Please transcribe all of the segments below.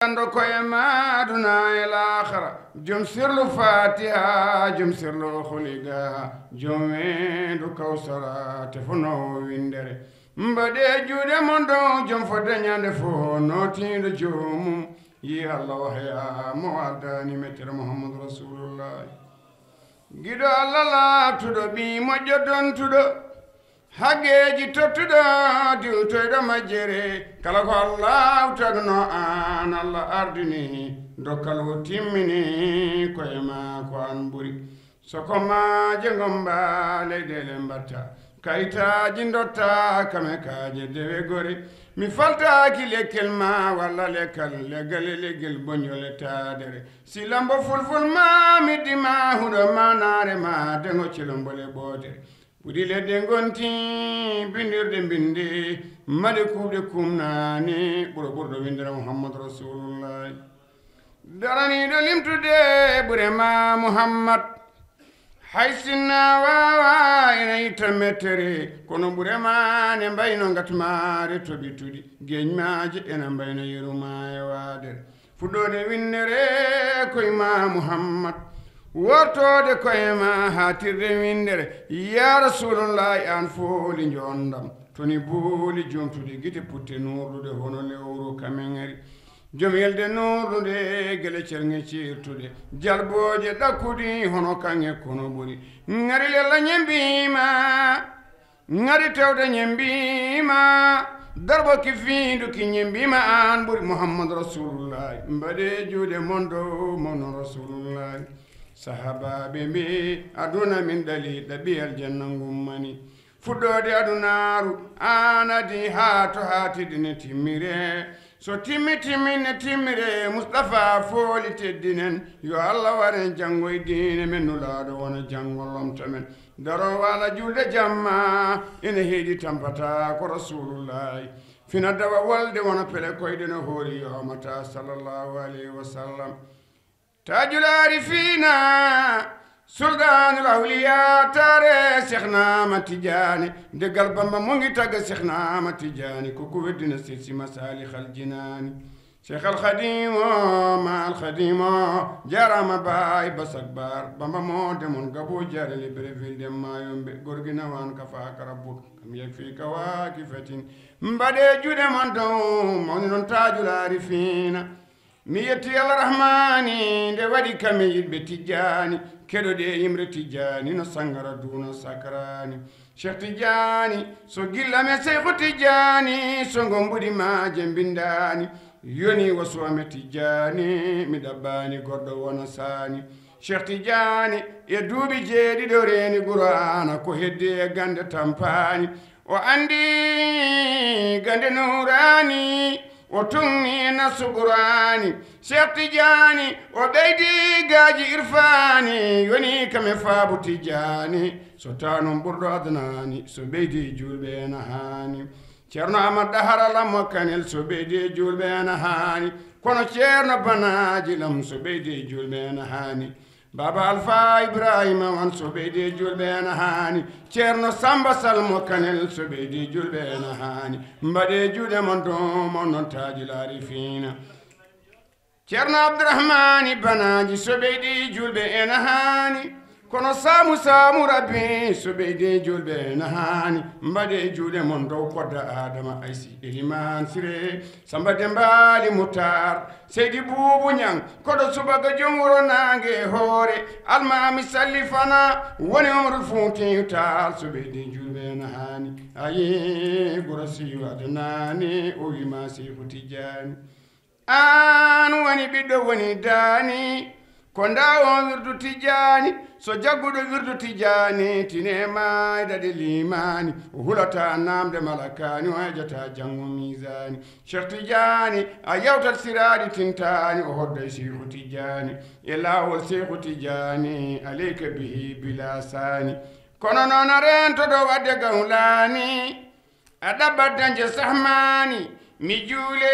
dando koye maduna e l'akhira jom sirlu fatiha jom sirlu khuliga jom wendu kawsara te fono windere mbade juude mon don jom fo dañande fo notindo jomum yi Allah wahya mo ardani metere Muhammad Rasulullah gido Allah labtuɗo ɓi moƴƴo dontuɗo haggeji tottuɗo diwtoyɗo majjere kala ko Allah tagno an Allah ardini dokkal o timmini koye ma ko an ɓuri soko maje gomba leyɗele mbatta kayitaji dotta kame kaje dewe gore mi faltaki lekkel ma walla leggel boñole tadere si lambo fulful ma middima huɗo manare ma dengo cilombole ɓootere ɓuuri ledde gonti bindirde bindi mbaɗe kuuɓde kumnani ɓurɗo windere Muhammad Rasulullah daraniɗo limtude ɓurema Muhammad hay sinna wawa ena yitta mettere kono ɓurema ne mbayno gatmare toɓituɗi geñmaji ena mbayno yeruma e wadere fuɗɗode windere koyema Muhammad wortode koyema hatirde windere ya Rasulullahi an fooli jondam toni booli jomtude guite putte nurdude hono lewru kamengari jom yelde nurdude gele cerŋe cirtude jalboje ɗakkudi hono kanŋe kono ɓuri ŋari lella ñembima ŋari tewde ñembima darbo ki fiindu ki ñembima an ɓuri Muhammad Rasulullahi mbaɗe juuɗe mon dow mono Rasulullahi sahabaɓe mbi aduna min ɗali ɗaɓi aljanna ngummani fuɗɗode adunaru an adi ha to hatidine timmire so timmine timmire Mustafa fooli teddinen yo Allah waren janggoye dine men nulaɗo wona janggolomta men daro wala julde jamma ene heeɗi tampata ko Rasulullahi fina dawa walde wona pele koyɗe no hoori yomata sallallahu alayhi wa sallam tajul arifina sultanul awliya tare Cheikhna Ahmad Tidiane deggal Bamba mo ngi tagga Cheikhna Ahmad Tidiane koko weddina sirsi masalihal jinani Cheikh al Khadim ma al Khadim jarama bay basak bar Bamba mo demon gabo jarele breville mayombe gorgina wan ka fa karabbu kam yakfi kawakifatin mbade jude mon don mon non tajul arifina mi yetti Allah rahmani nde waɗi kame yiɗɓe Tijani keɗoɗe imre Tijani no sangara duna sakrani Cheikh Tijani so gillame Cheikhu Tijani so gombuɗi maje bindani yoni wasuwame Tijani mi ɗabbani goɗɗo wona sani Cheikh Tijani e duuɓi jeeɗiɗo reni Qur'ana ko heddi e gande tampani o andi gande nurani o tunni nasu Qur'ani Cheikh Tijani o ɓeydi gaji irfani yoni kame faabu Tijani so tanon ɓurɗo adnani so ɓeydi julɓe ena hani ceerno Ahmad Dahara lammo kanel so ɓeydi julɓe ena hani kono ceerno Banaji lam so ɓeydi julɓe ena hani Baba Alfa Ibrahima wan so ɓeydi julɓe ena hani ceerno Samba Salmo kanel so ɓeydi julɓe ena hani mbaɗe juuɗe mon don mon noon tajil arifina ceerno Abdourahmani Banaji so ɓeydi julɓe ena hani kono Samu Rabbi so ɓeydi julɓe ena hani mbaɗe juuɗe mon dow kodda Adama Aysi Eliman Siré Samba Dembali Moutar Seydi Boubou Niang koɗo subaga joom wuro nangue hoore almami sallifana woni Omarul Foutiyou Tall so ɓeydi julɓe ena hani ayi ɓura siyu adanani o wima Cheikhu Tidiane an woni ɓiɗɗo woni dani ko ndawo wirdu Tijani so jagguɗo wirdu Tijani tine maydade limani o hulata namde malakani o hejata janggo misani Cheikh Tijani a yewtat siraɗi tintani o hodda Cheikhu Tijani e lawol Cheikhu Tijani aleyka bihi bila sani kono noon a rentoɗo wadde gawlani a ɗabbat dañde sahmani mi juule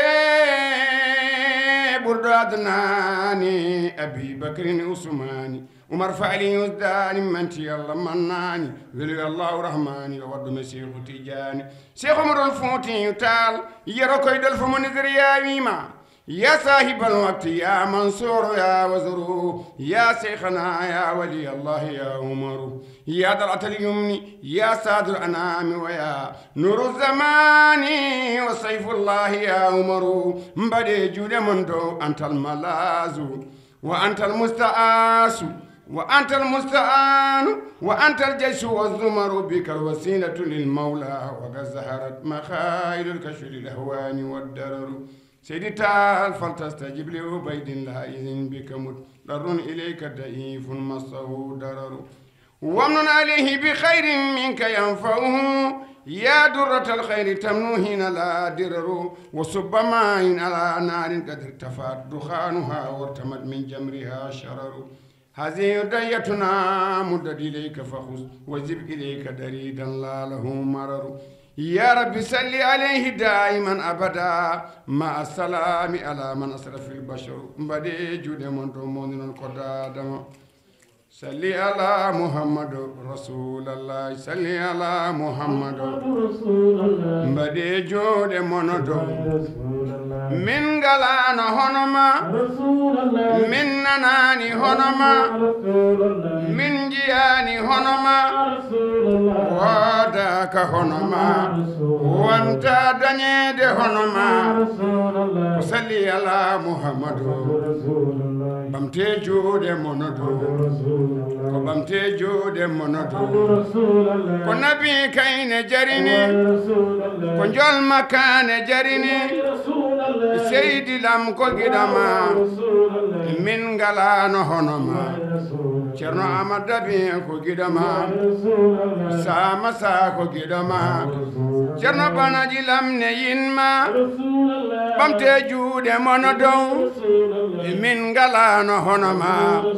ɓurɗo adnani Abibacrin Ousmani Oumar Faali Usdani manti Allah mannani weli Allahu rahmani o waddume Cheikhu Tidiane Cheikh Omarul Foutiyou Tall yero koydol fo mo Nigéria wima يا صاحب الوقت يا منصور يا وزر يا شيخنا يا ولي الله يا عمر يا درعة اليمن يا ساد الأنام ويا نور الزمان وسيف الله يا عمر مبدي جود مندو أنت الملاذ وأنت المستعاس وأنت المستعان وأنت الجيش والزمر بك الوسيلة للمولى وقد ظهرت مخايل الكشف للأهوان والدرر سيدي تعال فلتستجب لعبيد الله إذن بك مضطر إليك ضعيف مسه درر وامن عليه بخير منك ينفعه يا درة الخير تمنو حين لا درر وصب ماء على نار قد ارتفعت دخانها وارتمت من جمرها شرر هذه هديتنا مدد إليك فخذ وزب إليك دريدا لا له مرر يا رب صل عليه دائما أبدا مع السلام على من أسرف البشر بدي جود من دومون القدادم صل على محمد رسول الله صل على محمد رسول الله بدي جود من دوم من غلان هنما رسول الله من ناني هنما رسول الله من جياني هنما رسول الله وداك هنما وانت دنيد هنما رسول الله صلي على محمد رسول الله بمتي جود منودو بمتي جود منودو رسول الله كنبي كاين جريني رسول الله كنجول مكان جريني رسول الله سيدي لم كوغيدما من غلان هنما Cerno Amada bi ko gidama sama sa ko gidama Cerno Banaji lam ne yinma bamte juude monodon min galano honoma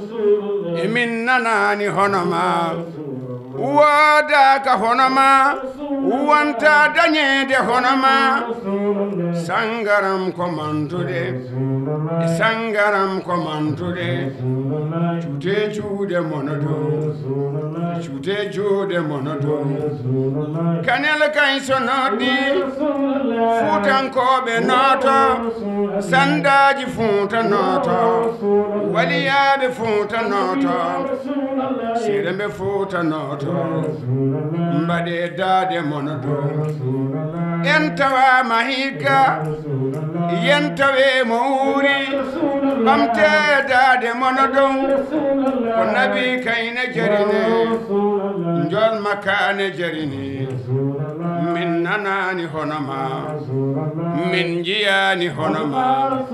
min nanani honoma wada ka honoma wanta danyede honoma sangaram komantude sangaram komantude chute juude monodo chute juude monodo kanel kay sonodi futankoɓe noto sandaji futa noto waliyaɓe futa noto siremɓe futa noto mbaɗe daade monodo en tawa mahika yen tawe mo wuri bamte daade monodon ko nabi kayne jarine njol makane jarine min nanani honoma min jiyani honoma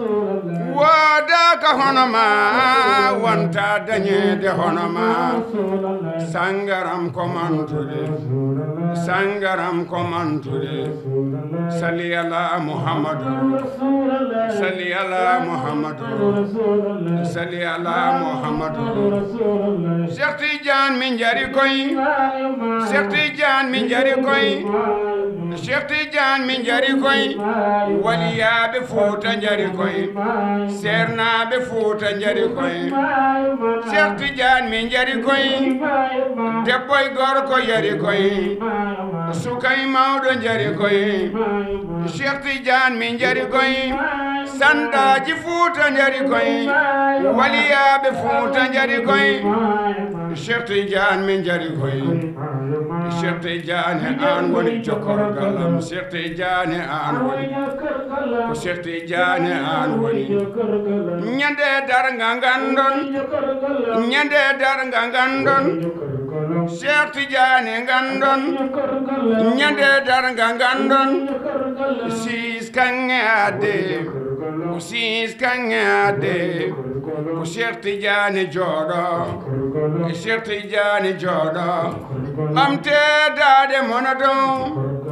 wodaka honoma wonta dañede honoma sangaram komantude sangaram komantude salli ala muhammadu salli ala muhammadu salli ala muhammadu Cheikh Tidiane min jari koy Cheikh Tidiane min jari koy Cheikh Tidiane min jari koy waliyaɓe Fuuta jari koy sernaɓe Fuuta jari koy Cheikh Tidiane min jari koy debbo e gorko jari koy sukay mawɗo jari koy Cheikh Tidiane min jari koy sandaji Fuuta jari koy waliyaɓe Fuuta jari koy Cheikh Tidiane min jari koy Cheikh Tidiane an woni jokkorgalam Cheikh Tidiane an woni ko Cheikh Tidiane an woni ñande darga gandon ñande darga gandon Cheikh Tidiane gandon ñande darga gandon sis kange ade sis kange ade ko Cheikh Tidiane jooɗo Cheikh Tidiane jooɗo ɓamte daade monodon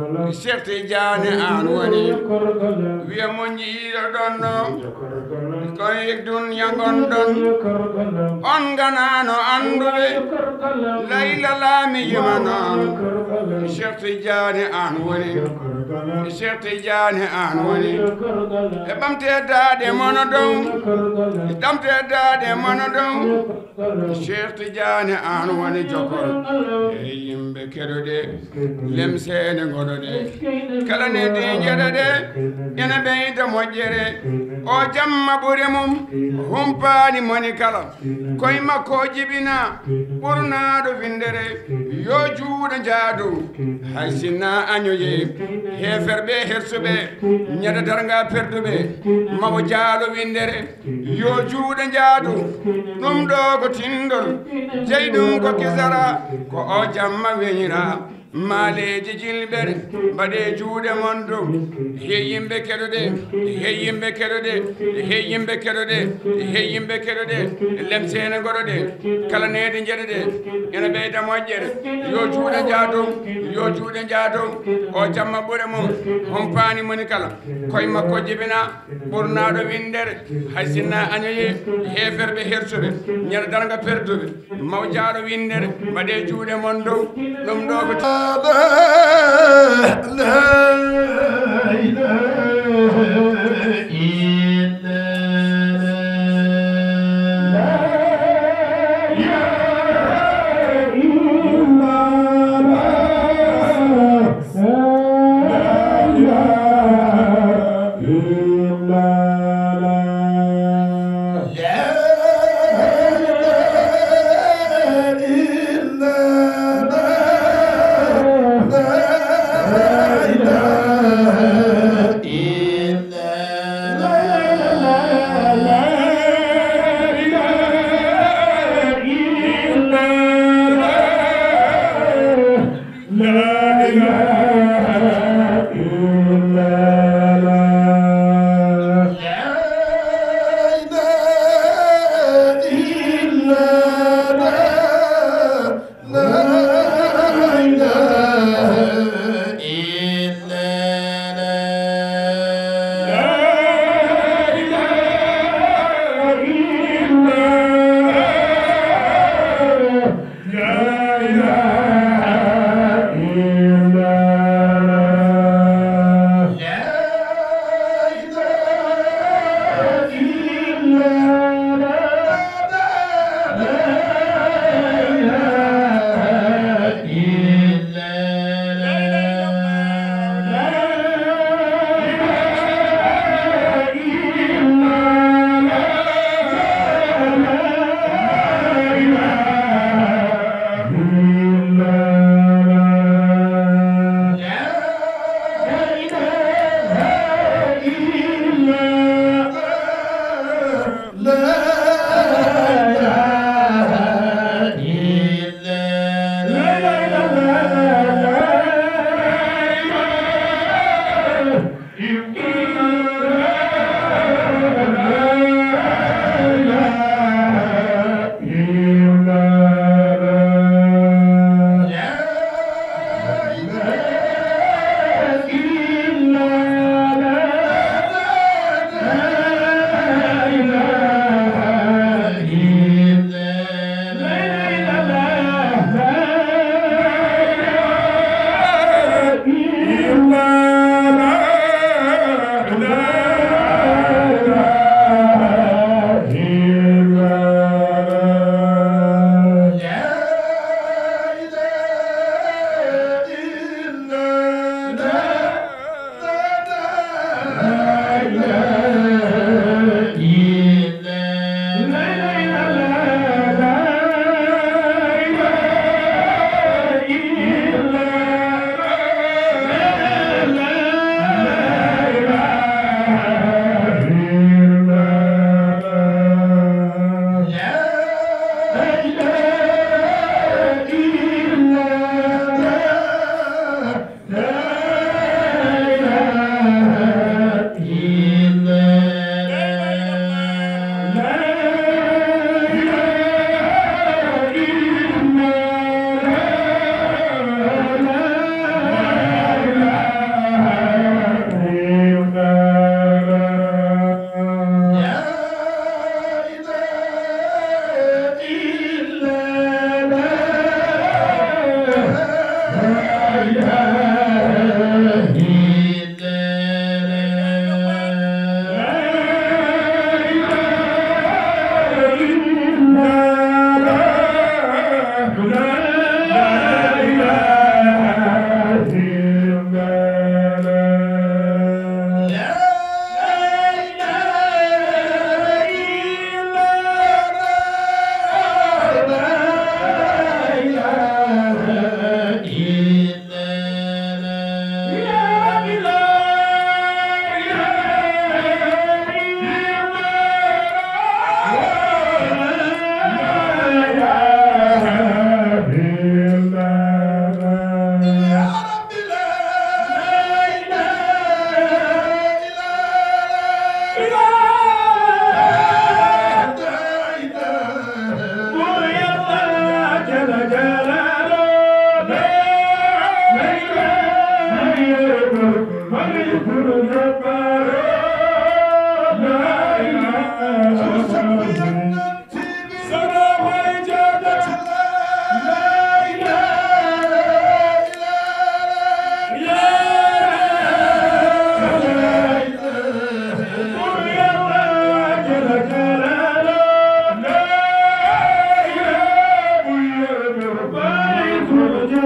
Cheikh Tidiane an woni wiya mo jiiɗo ɗon ɗo koye dunya gondon on ganano anduɓe layla laami yima noon Cheikh Tidiane an woni Cheikh Tidiane an woni e ɓamtedade mono dow e ɓamtedade mono dow Cheikh Tidiane an woni jokol e yimɓe keɗoɗe lemsene goɗoɗe kala ne di jeɗoɗe ene ɓeyda moƴƴere o jamma ɓuri mum humpani moni kala koye makko jibina ɓurnaɗo windere yo juuɗo jaadu hay sinna añoye heferɓe hersuɓe ñada darga perduɓe mawo jaalo windere yo juuɗo jaadu ɗum ɗo ko tindol jeyi ɗum ko kisara ko o jamma weñira maaleji jilɓere mbaɗe juuɗe mon dow he yimɓe keɗoɗe he yimɓe keɗoɗe he yimɓe keɗoɗe he yimɓe keɗoɗe lemsene goɗoɗe kala nede jeɗeɗe ene ɓeyda moƴƴere yo juuɗe jaadow yo juuɗe jaadow o jamma ɓuure mum hompani moni kala koye makko jibina ɓurnaɗo windere hay sinna añoye heferɓe hersuɓe ñaɗa darga perduɓe maw jaaɗo windere mbaɗe juuɗe mon dow ɗum ɗo ko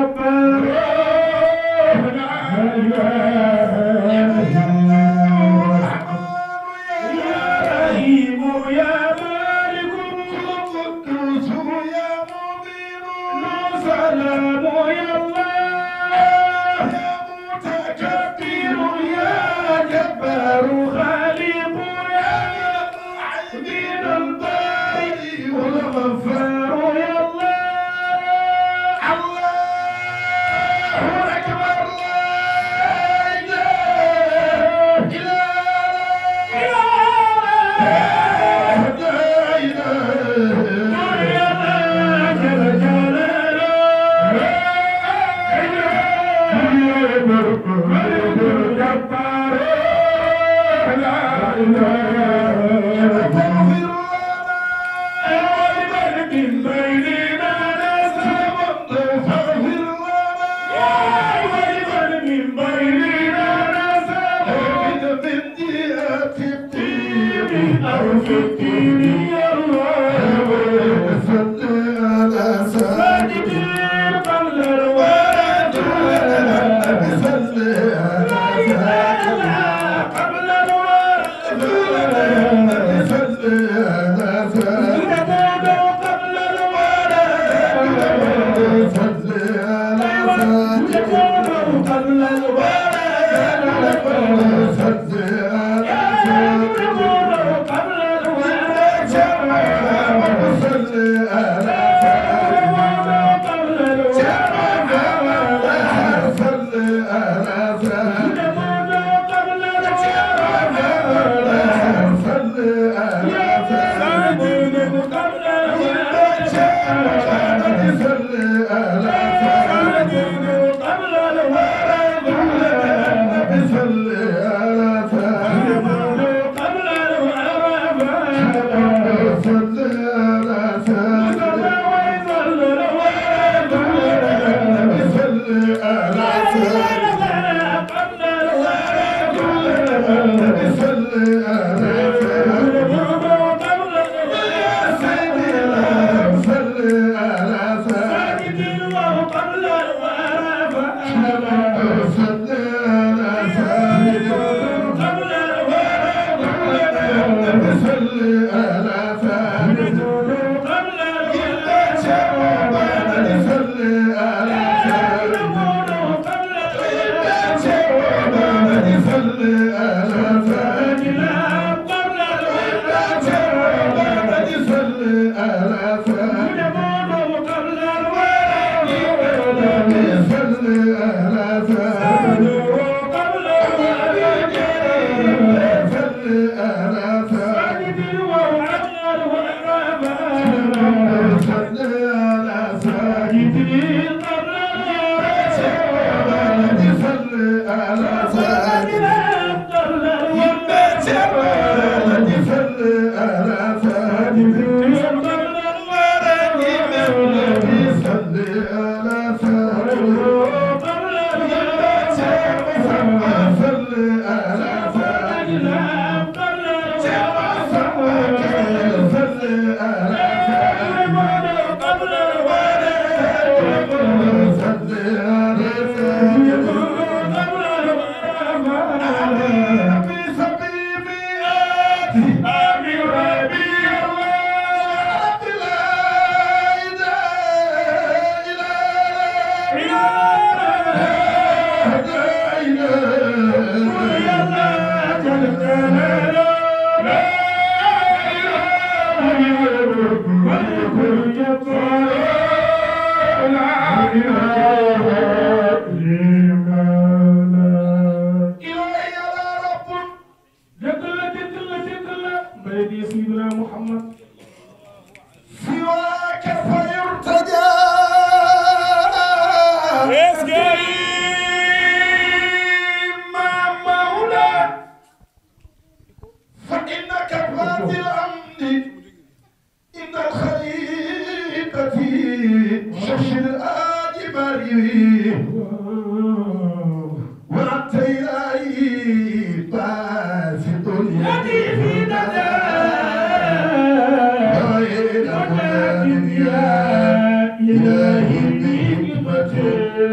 إلهي بحكمته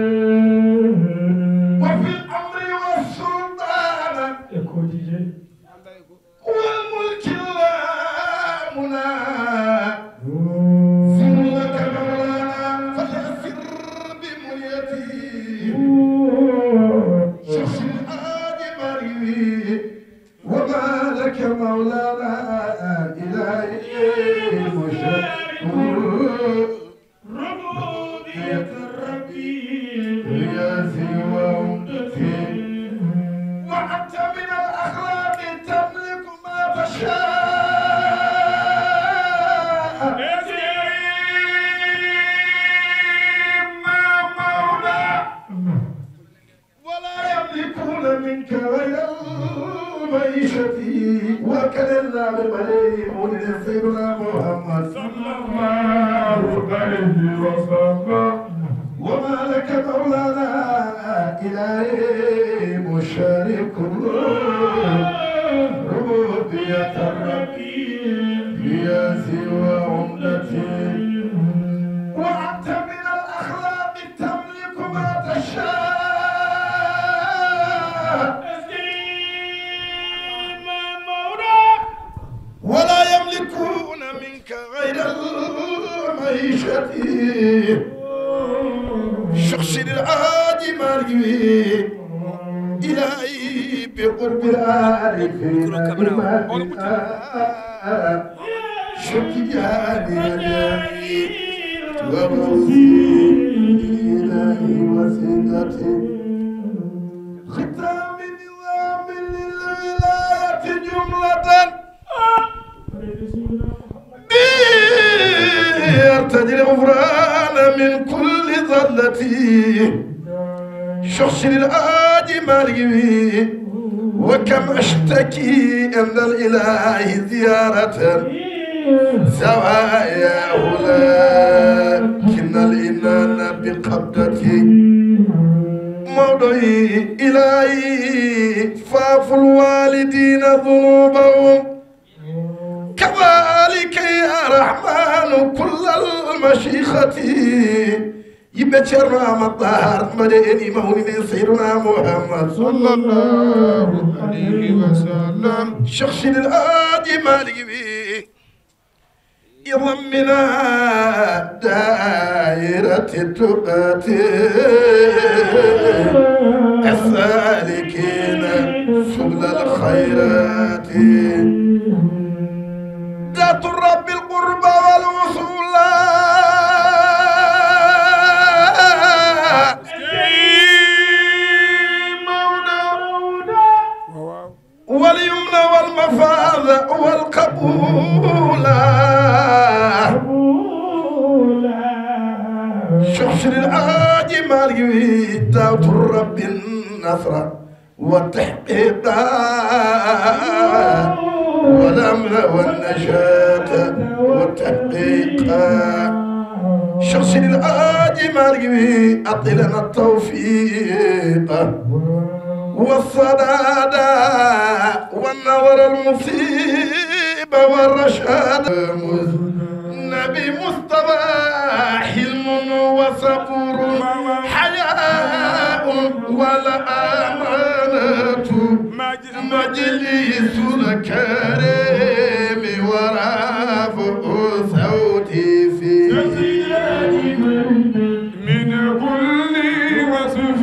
وأنت من الأخلاق تملك ما تشاء ولا يملكون منك غير المعيشة وكلنا بمليء سيدنا محمد صلى الله عليه وسلم وما لك مولانا إلهي مشارك ربوبية الربي هي سوى عمدتي وأنت من الأخلاق تملك ما تشاء ولا يملكون منك غير المعيشة شخص العاج مرجوي إلهي بقرب العارفين شكياني أجاي وموزي إلهي وسيلتي ختام نظام للولاية جملة يرتدي الغفران من كل ظلتي شخص الآج مريوي وكم أشتكي عند الإله زيارة زواياه لكن الإنان بقبضتي موضعي إلهي فاف الوالدين ذنوبهم كذلك يا رحمن كل المشيخة يبشر ما الطهر مديني مولد سيدنا محمد صلى الله عليه وسلم شخص الآدي مالي يضمنا دائرة التقات السالكين سبل الخيرات ذات الرب القربى والوصول واليمن والمفاز والقبول شخص العاج مالي ذات الرب النصر والتحقيق والأمن والنجاة والتحقيق شخص العاج مالي أطلنا التوفيق والصداد والنظر المصيبة والرشاد نبي مصطفى حلم وصبر حياء والأمانة مجلس الكريم ورافع صوتي فيه من كل وصف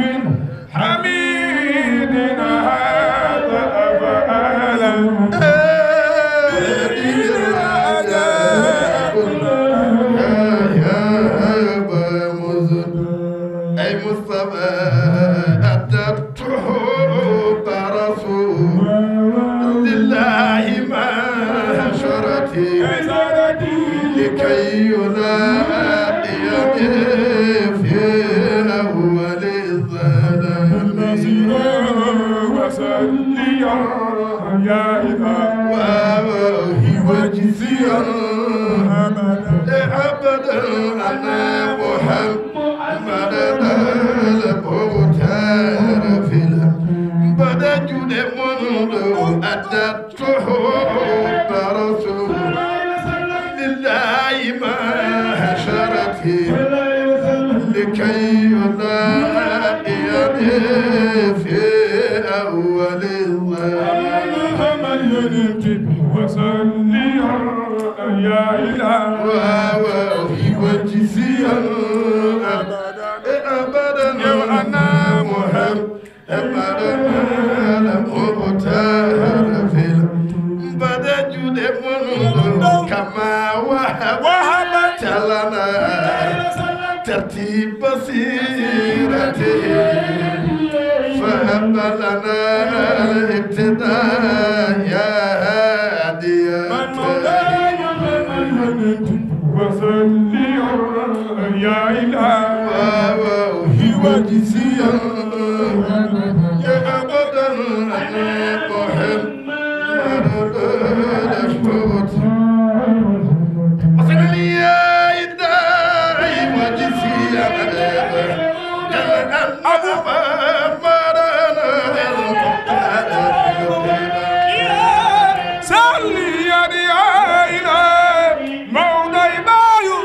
حميد هذا أفعالا أي مصطفى أدبته برسول لله ما شرتي لكي يلاقي في أول الظلام وسليا يا إذا وهي وجزيا أبدا أنا محمد المختار في بدأت منذ أدبته برسول لله ما شرتي لكي يلاقي في أول الظلام وصلي يا إله وفي وجزيا أبدا وأنا محمد المختار في بدأت منذ كما وهبت لنا ذاتي بصيرتي فهب لنا الابتداء يا هادي وصلي يا إلهي وجزيا يا أبدا أنا محمد الموت وصلي يا إلهي وجزيا أبو صلي يا إلهي مولاي بايو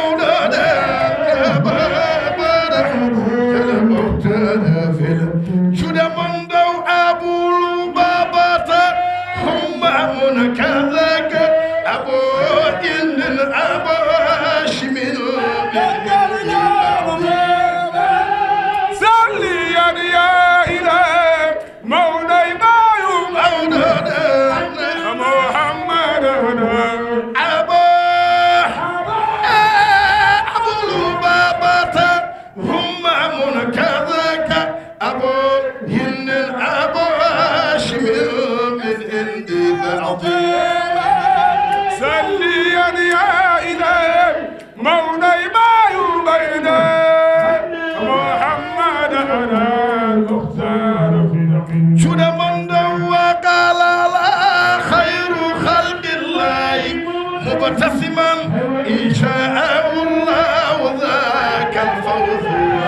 شو ده من دو أبو لبابة هم من كذاك أبو إن أبو شمل صلي يا إلهي مولاي بايو محمد أبو لبابة هم من كذاك أبو هند أبو هاشم من عند العظيم صلي يا إلهي مولاي بايو بينا محمد المختار في دقيق شو ده من وقال لا خير خلق الله مبتسما إن شاء الله ذاك الفوز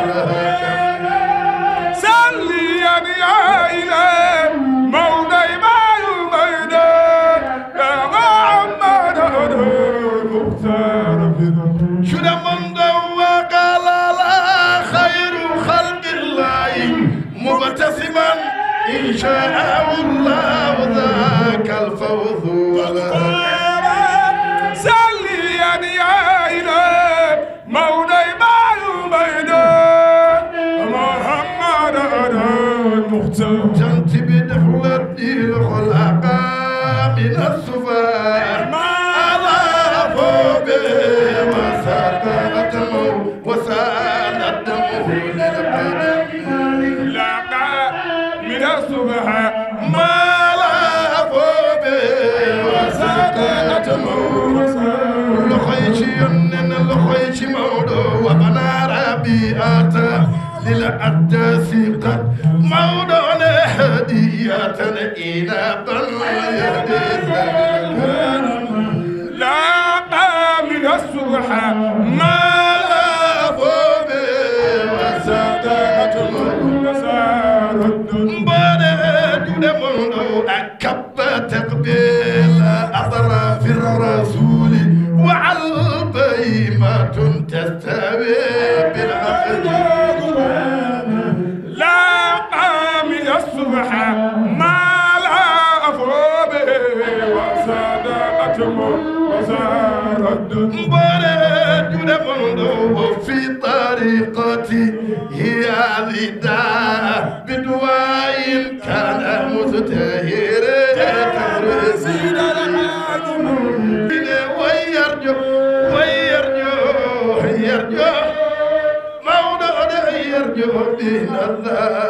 صلي يا إلهي مولاي بايو بينا يا محمد المختار في دقيق شو ده من وقال لا خير خلق الله مبتسما إن شاء الله ذاك الفوز صلي يا إلهي مولاي بايو بينا محمد المختار جنت بدخلت الخلقة من السفاح أضافوا به وسادته للقدم لقى من الصبح ما لافوا به وسادته لخيش ينن لخيش مودو وبنا ربيعة للعدس قد مودون هدية إلى لقى من الصبح ما لافوا به وسادته أكب تقبيل أطراف الرسول وعلى البيمة تستوي بالعقل لا من الصبح ما لا أفوبه وصدقته وزارد في طريقتي هي ذداء بدواء كان مزدهر تفرزين ويرجو مولد يرجو دين الله